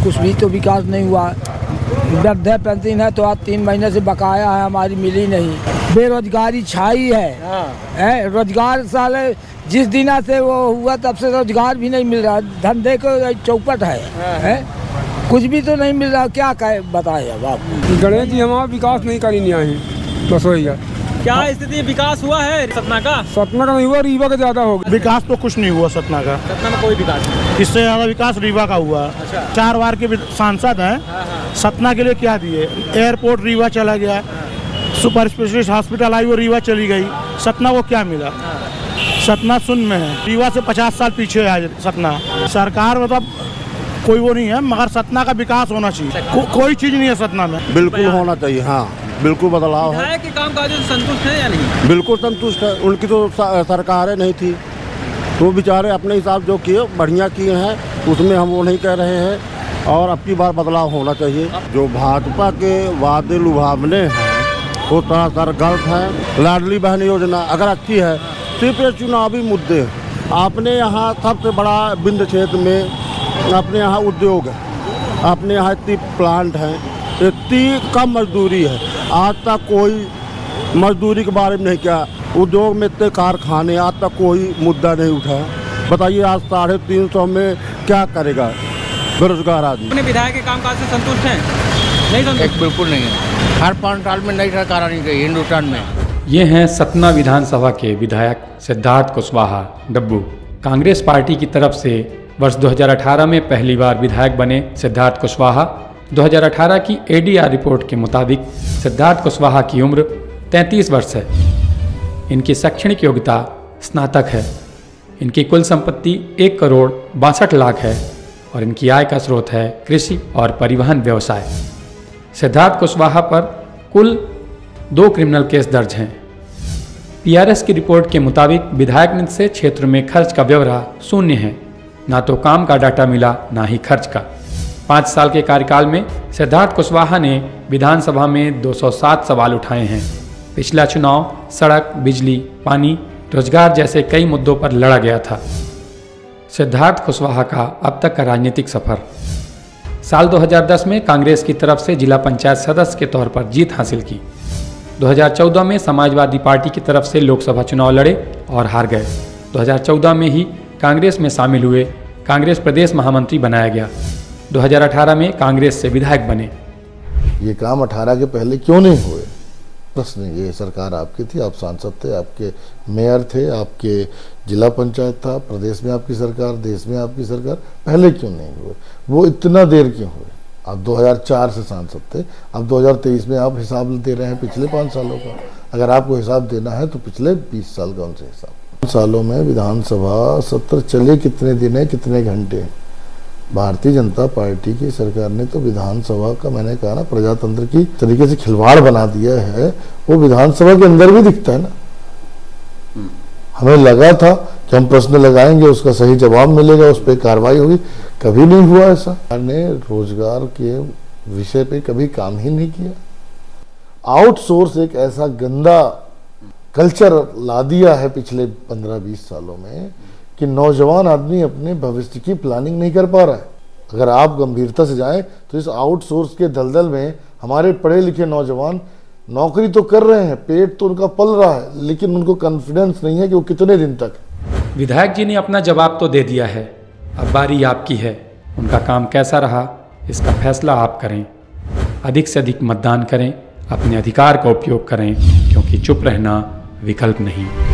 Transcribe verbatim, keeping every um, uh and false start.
कुछ भी तो विकास नहीं हुआ। वृद्धा पेंशन है तो आज तीन महीने से बकाया है, हमारी मिली नहीं। बेरोजगारी छाई है, है? रोजगार साले जिस दिन से वो हुआ तब से रोजगार भी नहीं मिल रहा, धंधे को चौपट है, है? कुछ भी तो नहीं मिल रहा, क्या कहे बताए अब आप। गणेश जी हमारा विकास नहीं करी नहीं आए, बस वही है। क्या स्थिति विकास हुआ है सतना का? सतना का नहीं हुआ, रीवा का ज्यादा हो गया। विकास तो कुछ नहीं हुआ सतना का। सतना में कोई विकास नहीं। इससे ज्यादा विकास रीवा का हुआ। अच्छा। चार बार के सांसद हैं, सतना के लिए क्या दिए? एयरपोर्ट रीवा चला गया, सुपर स्पेशलिस्ट हॉस्पिटल आई वो रीवा चली गई, सतना को क्या मिला? सतना शून्य में है, रीवा से पचास साल पीछे है सतना। सरकार मतलब कोई वो नहीं है, मगर सतना का विकास होना चाहिए। को, कोई चीज नहीं है सतना में। बिल्कुल होना चाहिए, हाँ बिल्कुल बदलाव है। विधायक के काम काजों से संतुष्ट है या नहीं? बिल्कुल संतुष्ट है, उनकी तो सरकारें नहीं थी तो बेचारे अपने हिसाब जो किए बढ़िया किए हैं, उसमें हम वो नहीं कह रहे हैं। और अब की बार बदलाव होना चाहिए। जो भाजपा के वादे लुभावने हैं वो सरासर गलत है। लाडली बहन योजना अगर अच्छी है, सिर्फ ये चुनावी मुद्दे। आपने यहाँ सबसे बड़ा बिंद क्षेत्र में अपने यहाँ उद्योग है, अपने यहाँ इतनी प्लांट है, इतनी कम मजदूरी है, आज तक कोई मजदूरी के बारे में नहीं किया। उद्योग में इतने कारखाने, आज तक कोई मुद्दा नहीं उठा। बताइए आज साढ़े तीन सौ में क्या करेगा बेरोजगार आदमी। अपने विधायक के कामकाज से संतुष्ट हैं? नहीं संतुष्ट? बिल्कुल नहीं है। हर पाँच साल में नई सरकार आनी चाहिए हिंदुस्तान में। ये हैं सतना विधानसभा के विधायक सिद्धार्थ कुशवाहा डब्बू। कांग्रेस पार्टी की तरफ से वर्ष दो हज़ार अठारह में पहली बार विधायक बने सिद्धार्थ कुशवाहा। दो हज़ार अठारह की ए डी आर रिपोर्ट के मुताबिक सिद्धार्थ कुशवाहा की उम्र तैंतीस वर्ष है। इनकी शैक्षणिक योग्यता स्नातक है। इनकी कुल संपत्ति एक करोड़ बासठ लाख है और इनकी आय का स्रोत है कृषि और परिवहन व्यवसाय। सिद्धार्थ कुशवाहा पर कुल दो क्रिमिनल केस दर्ज हैं। पी आर एस की रिपोर्ट के मुताबिक विधायक निधि से क्षेत्र में खर्च का ब्यौरा शून्य है। ना तो काम का डाटा मिला, ना ही खर्च का। पाँच साल के कार्यकाल में सिद्धार्थ कुशवाहा ने विधानसभा में दो सौ सात सवाल उठाए हैं। पिछला चुनाव सड़क, बिजली, पानी, रोजगार जैसे कई मुद्दों पर लड़ा गया था। सिद्धार्थ कुशवाहा का अब तक का राजनीतिक सफर। साल दो हज़ार दस में कांग्रेस की तरफ से जिला पंचायत सदस्य के तौर पर जीत हासिल की। दो हज़ार चौदह में समाजवादी पार्टी की तरफ से लोकसभा चुनाव लड़े और हार गए। दो हज़ार चौदह में ही कांग्रेस में शामिल हुए, कांग्रेस प्रदेश महामंत्री बनाया गया। दो हज़ार अठारह में कांग्रेस से विधायक बने। ये काम अठारह के पहले क्यों नहीं हुए? प्रश्न ये सरकार आपकी थी, आप सांसद थे, आपके मेयर थे, आपके जिला पंचायत था, प्रदेश में आपकी सरकार, देश में आपकी सरकार, पहले क्यों नहीं हुए? वो इतना देर क्यों हुए? आप दो हज़ार चार से सांसद थे, अब दो हज़ार तेईस में आप हिसाब दे रहे हैं पिछले पाँच सालों का। अगर आपको हिसाब देना है तो पिछले बीस साल का उनसे हिसाब। सालों में विधानसभा सत्र चले कितने दिन है, कितने घंटे? भारतीय जनता पार्टी की सरकार ने तो विधानसभा का, मैंने कहा ना, प्रजातंत्र की तरीके से खिलवाड़ बना दिया है। वो विधानसभा के अंदर भी दिखता है ना। हमें लगा था कि हम प्रश्न लगाएंगे, उसका सही जवाब मिलेगा, उस पर कार्रवाई होगी, कभी नहीं हुआ ऐसा। सरकार ने रोजगार के विषय पे कभी काम ही नहीं किया। आउटसोर्स एक ऐसा गंदा कल्चर ला दिया है पिछले पंद्रह बीस सालों में कि नौजवान आदमी अपने भविष्य की प्लानिंग नहीं कर पा रहा है। अगर आप गंभीरता से जाएं तो इस आउटसोर्स के दलदल में हमारे पढ़े लिखे नौजवान नौकरी तो कर रहे हैं, पेट तो उनका पल रहा है, लेकिन उनको कॉन्फिडेंस नहीं है कि वो कितने दिन तक। विधायक जी ने अपना जवाब तो दे दिया है, अब बारी आपकी है। उनका काम कैसा रहा इसका फैसला आप करें। अधिक से अधिक मतदान करें, अपने अधिकार का उपयोग करें, क्योंकि चुप रहना विकल्प नहीं।